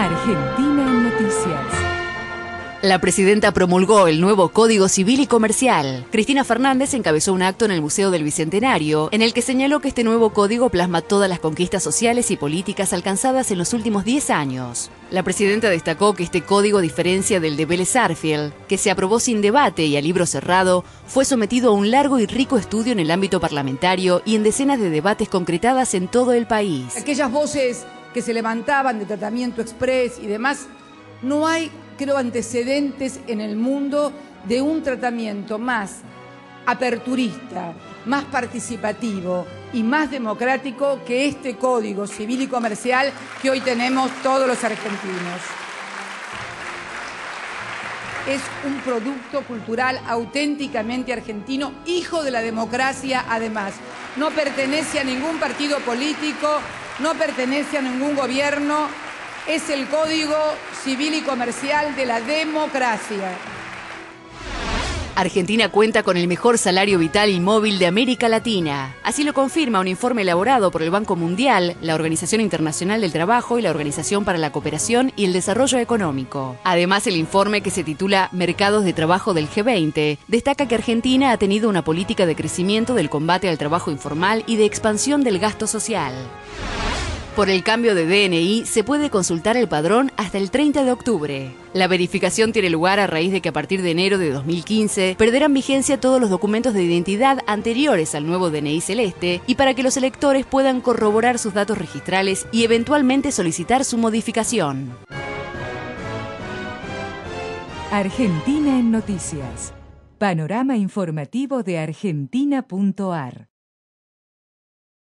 Argentina en Noticias. La presidenta promulgó el nuevo Código Civil y Comercial. Cristina Fernández encabezó un acto en el Museo del Bicentenario, en el que señaló que este nuevo código plasma todas las conquistas sociales y políticas alcanzadas en los últimos 10 años. La presidenta destacó que este código, a diferencia del de Vélez Sarsfield, que se aprobó sin debate y a libro cerrado, fue sometido a un largo y rico estudio en el ámbito parlamentario y en decenas de debates concretadas en todo el país. Aquellas voces que se levantaban de tratamiento express y demás, no hay, creo, antecedentes en el mundo de un tratamiento más aperturista, más participativo y más democrático que este Código Civil y Comercial que hoy tenemos todos los argentinos. Es un producto cultural auténticamente argentino, hijo de la democracia además. No pertenece a ningún partido político, no pertenece a ningún gobierno. Es el Código Civil y Comercial de la democracia. Argentina cuenta con el mejor salario vital y móvil de América Latina. Así lo confirma un informe elaborado por el Banco Mundial, la Organización Internacional del Trabajo y la Organización para la Cooperación y el Desarrollo Económico. Además, el informe, que se titula Mercados de Trabajo del G20, destaca que Argentina ha tenido una política de crecimiento del combate al trabajo informal y de expansión del gasto social. Por el cambio de DNI se puede consultar el padrón hasta el 30 de octubre. La verificación tiene lugar a raíz de que a partir de enero de 2015 perderán vigencia todos los documentos de identidad anteriores al nuevo DNI celeste y para que los electores puedan corroborar sus datos registrales y eventualmente solicitar su modificación. Argentina en Noticias. Panorama informativo de argentina.ar.